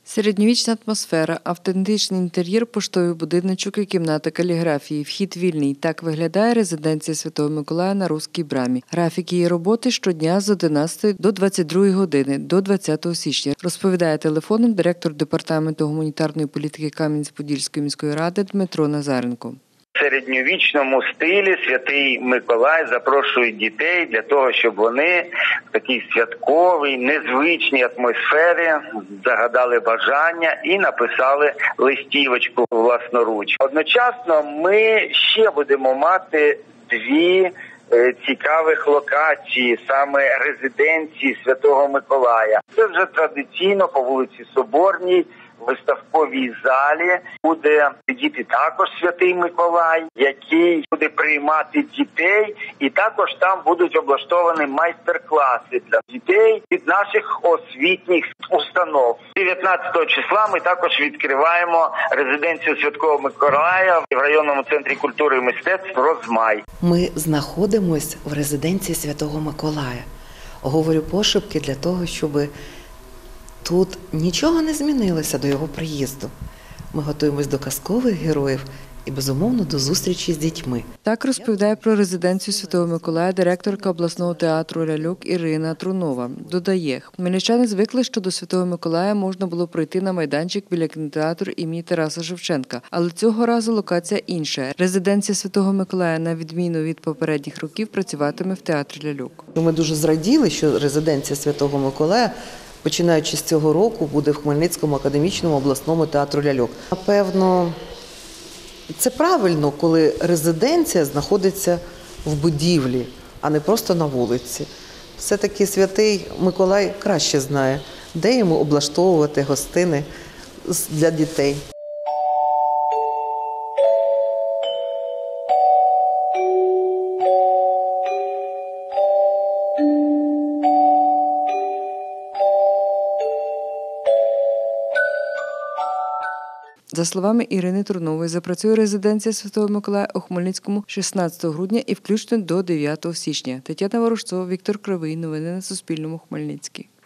Середньовічна атмосфера, автентичний інтер'єр, поштовий будиночок і кімната каліграфії. Вхід вільний. Так виглядає резиденція Святого Миколая на Руській брамі. Графік її роботи щодня з 11 до 22 години, до 20 січня, розповідає телефоном директор Департаменту гуманітарної політики Кам'янець-Подільської міської ради Дмитро Назаренко. В середньовічному стилі Святий Миколай запрошує дітей для того, щоб вони в такій святковій, незвичній атмосфері загадали бажання і написали листівочку власноруч. Одночасно ми ще будемо мати дві цікавих локації, саме резиденції Святого Миколая. Це вже традиційно по вулиці Соборній, в виставковій залі буде сидіти також Святий Миколай, який буде приймати дітей, і також там будуть облаштовані майстер-класи для дітей від наших освітніх установ. 19 числа ми також відкриваємо резиденцію Святого Миколая в районному центрі культури і мистецтв «Розмай». Ми знаходимося в резиденції Святого Миколая. Говорю пошепки для того, щоб тут нічого не змінилося до його приїзду. Ми готуємось до казкових героїв і, безумовно, до зустрічі з дітьми. Так розповідає про резиденцію Святого Миколая директорка обласного театру «Ляльок» Ірина Трунова. Додає, хмельничани звикли, що до Святого Миколая можна було пройти на майданчик біля кінотеатру імені Тараса Шевченка. Але цього разу локація інша. Резиденція Святого Миколая, на відміну від попередніх років, працюватиме в театрі «Ляльок». Ми дуже зраділи, що резиденція Святого Миколая, починаючи з цього року, буде в Хмельницькому академічному обласному театру «Ляльок». Напевно, це правильно, коли резиденція знаходиться в будівлі, а не просто на вулиці. Все-таки Святий Миколай краще знає, де йому облаштовувати гостини для дітей. За словами Ірини Трунової, запрацює резиденція Святого Миколая у Хмельницькому 16 грудня і включно до 9 січня. Тетяна Ворожцова, Віктор Кривий. Новини на Суспільному. Хмельницький.